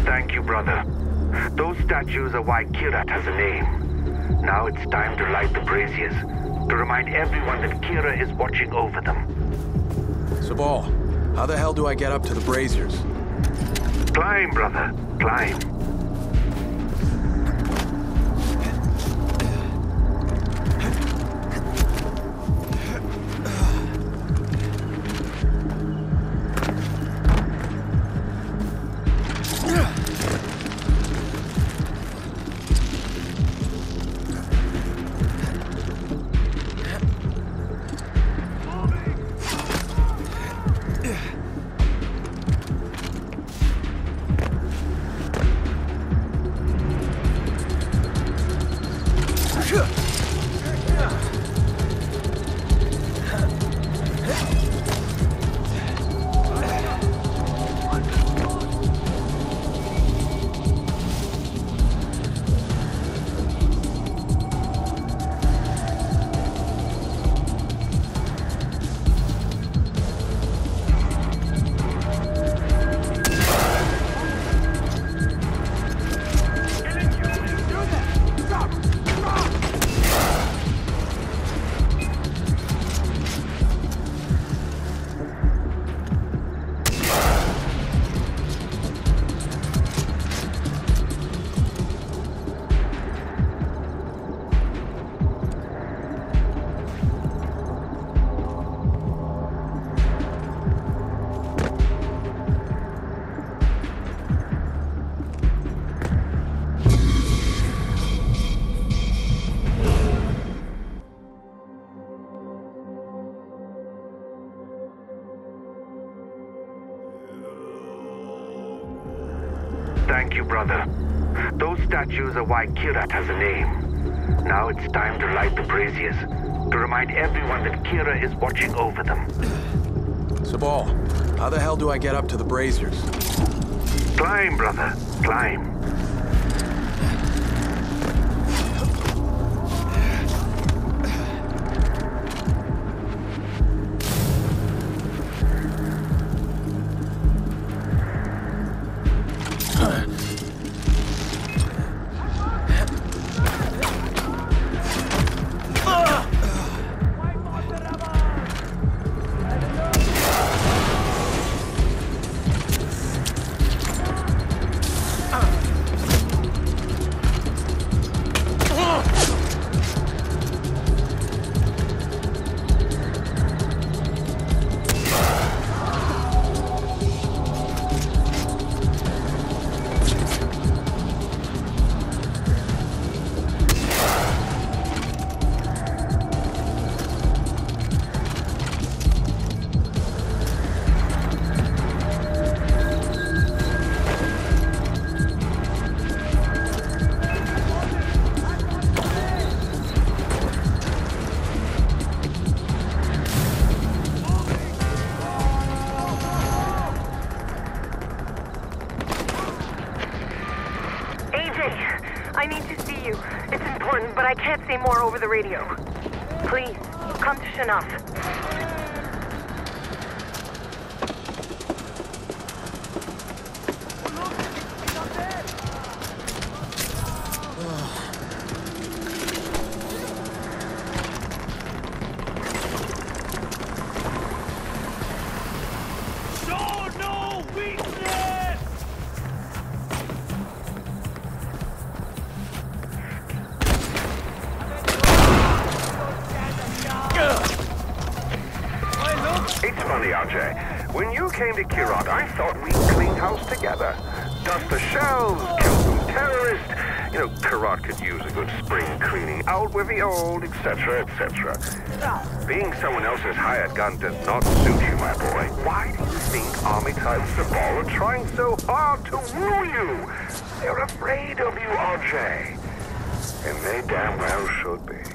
Thank you, brother. Those statues are why Kyrat has a name. Now it's time to light the braziers, to remind everyone that Kira is watching over them. Sabal, how the hell do I get up to the braziers? Climb, brother. Climb. Thank you, brother. Those statues are why Kyrat has a name. Now it's time to light the braziers, to remind everyone that Kira is watching over them. Sabal, how the hell do I get up to the braziers? Climb, brother. Climb. I need to see you. It's important, but I can't say more over the radio. Please, come to Shanaf. It's funny, RJ. When you came to Kyrat, I thought we'd clean house together. Dust the shelves, kill some terrorists. You know, Kyrat could use a good spring cleaning out with the old, etc., etc. Being someone else's hired gun does not suit you, my boy. Why do you think Armitage and Sabal are trying so hard to woo you? They're afraid of you, RJ. And they damn well should be.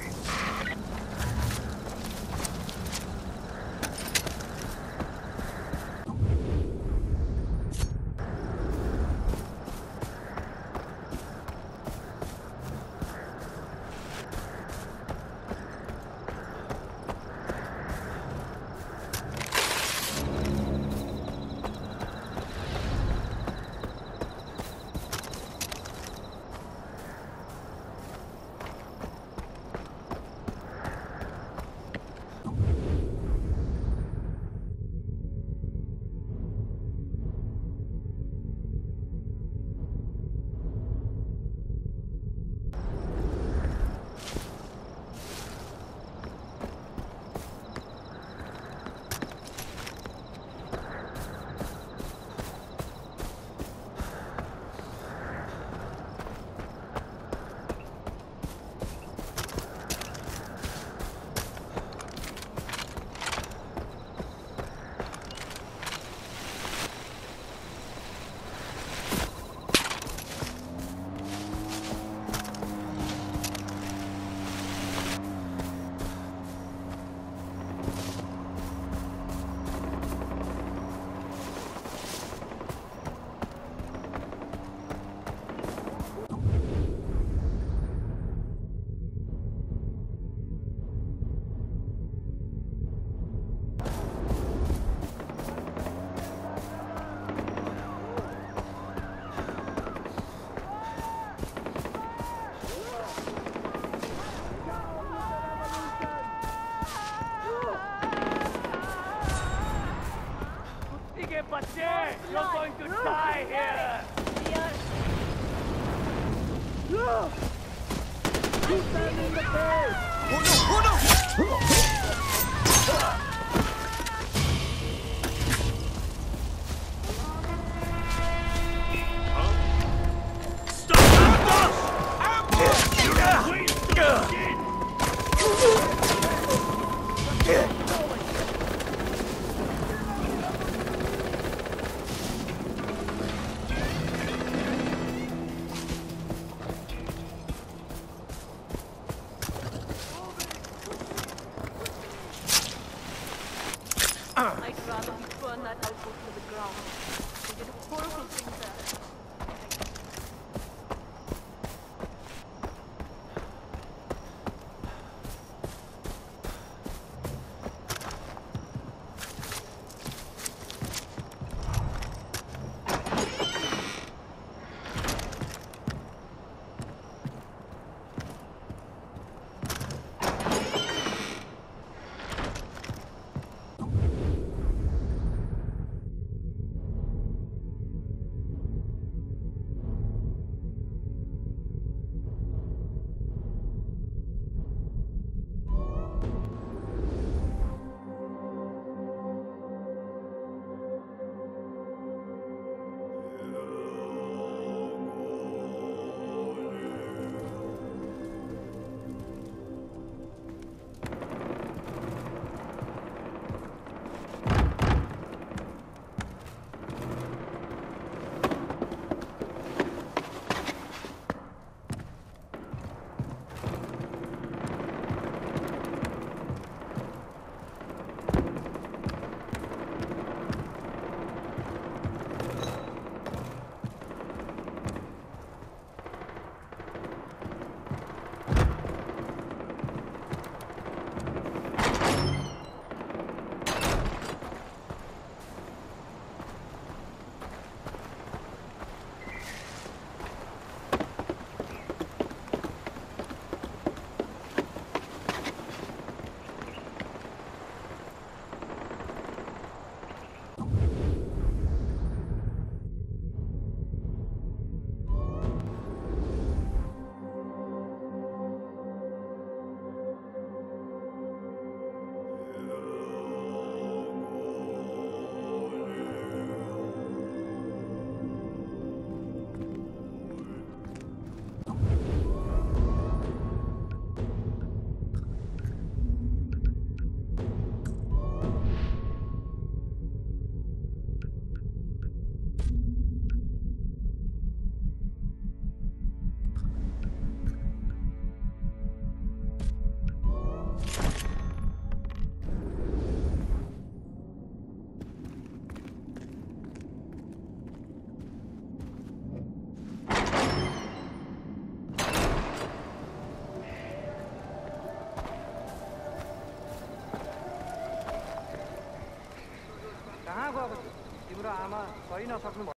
के बच्चे! You're going to die here! Keep them in the base! Oh no! I'd rather we burn that outpost to the ground. They did horrible things there. कहाँ गयो तिम्रो आमा सही नसक्नु